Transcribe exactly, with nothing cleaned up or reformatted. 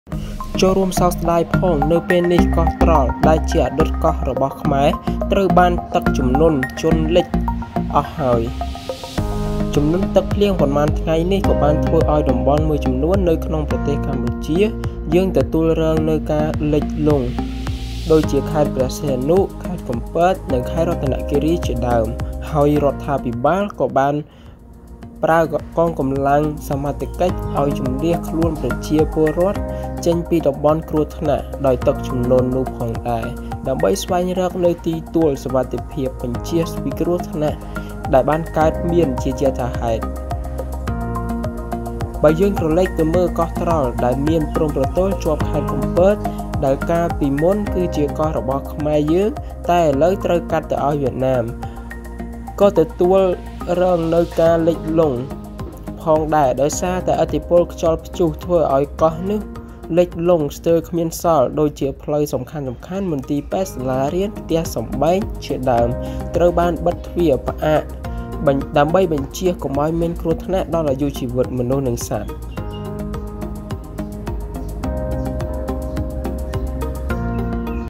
ចូលរួមសោកស្ដាយផងនៅពេលនេះកោះត្រល់ដែលជាអតីតកោះរបស់ខ្មែរត្រូវបានទឹកជំនន់ជន់លិចអស់ហើយជំនន់ទឹកភ្លៀងប៉ុន្មានថ្ងៃនេះក៏បានធ្វើឲ្យតំបន់មួយចំនួននៅក្នុងប្រទេសកម្ពុជាយើងទទួលរងនៅការលិចលង់ដូចជាខេត្តព្រះសីហនុខេត្តកំពតនិងខេត្តរតនគិរីជាដើមហើយរដ្ឋាភិបាលក៏បានប្រើកងកម្លាំងសមត្ថកិច្ចឲ្យជំនះខ្លួនប្រជាពលរដ្ឋចេញពីតំបន់គ្រោះថ្នាក់ដោយទឹកជំនន់នោះផងដែរដើម្បីស្វែងរកនៅទីទួលសុវត្ថិភាពបញ្ជាពីគ្រោះថ្នាក់ដែលបានកើតមានជាជាថាហេតុបើយើងក្រឡេកទៅមើលកោះត្រល់ដែលមានព្រំប្រទល់ជាប់ខេត្តកំពតដែលកាលពីមុនគឺជាកោះរបស់ខ្មែរយើងតែឥឡូវត្រូវកាត់ទៅឲ្យវៀតណាមក៏ទទួលរងនៅការលិចលង់ផងដែរដោយសារតែឥទ្ធិពលខ្យល់ព្យុះធ្វើឲ្យកោះនេះលិចលង់ស្ទើរគ្មានសល់ដូចជាផ្លូវសំខាន់សំខាន់មន្ទីរពេទ្យសាលារៀនផ្ទះសម្បែងជាដើមត្រូវបានបិទទ្វារផ្អាកដើម្បីបញ្ជៀសកុំឲ្យមានគ្រោះថ្នាក់ដល់អាយុជីវិតមនុស្សនិងសត្វ